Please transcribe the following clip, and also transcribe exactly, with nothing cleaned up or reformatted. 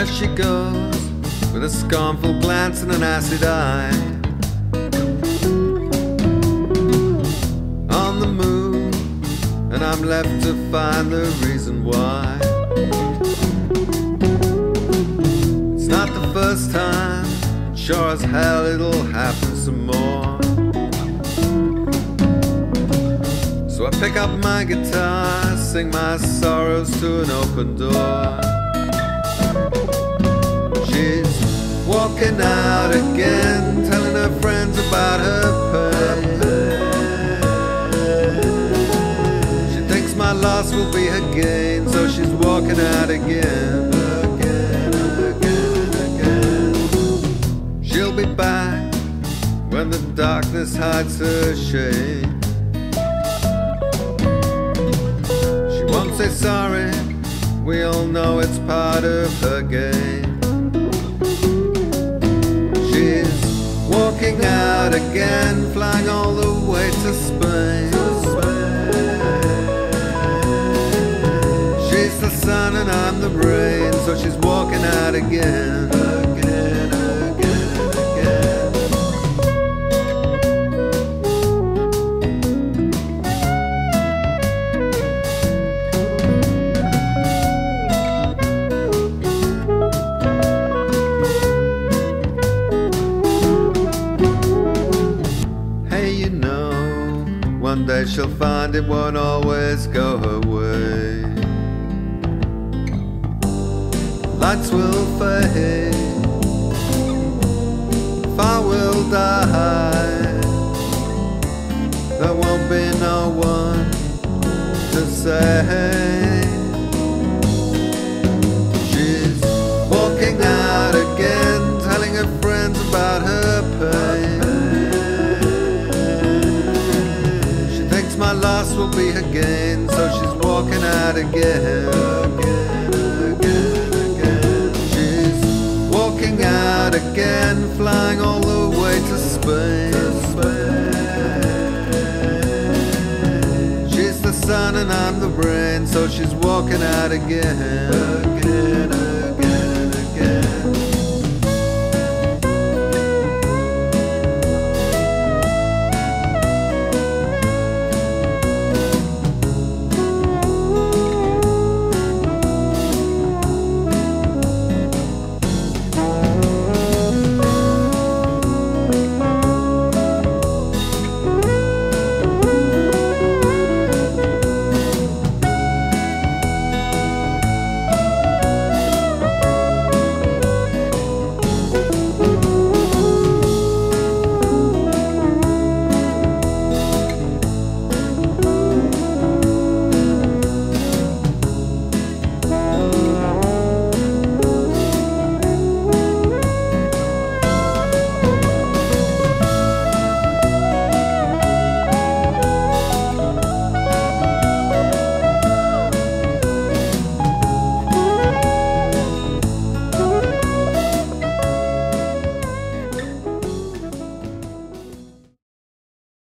she goes, with a scornful glance and an acid eye. On the move, and I'm left to find the reason why. It's not the first time, sure as hell it'll happen some more. So I pick up my guitar, sing my sorrows to an open door. She's walking out again, telling her friends about her pain. She thinks my loss will be her gain, so she's walking out again, again, again, again. She'll be back when the darkness hides her shame. She won't say sorry, we all know it's part of her game. Walking out again, flying all the way to Spain. She's the sun and I'm the rain, so she's walking out again, again, again, again. One day she'll find it won't always go her way. Lights will fade, fire will die. There won't be no one to say. She's walking out again, telling her friends about her pain. My loss will be her gain, so she's walking out again, again, again, again. She's walking out again, flying all the way to Spain. She's the sun and I'm the rain, so she's walking out again, again, again.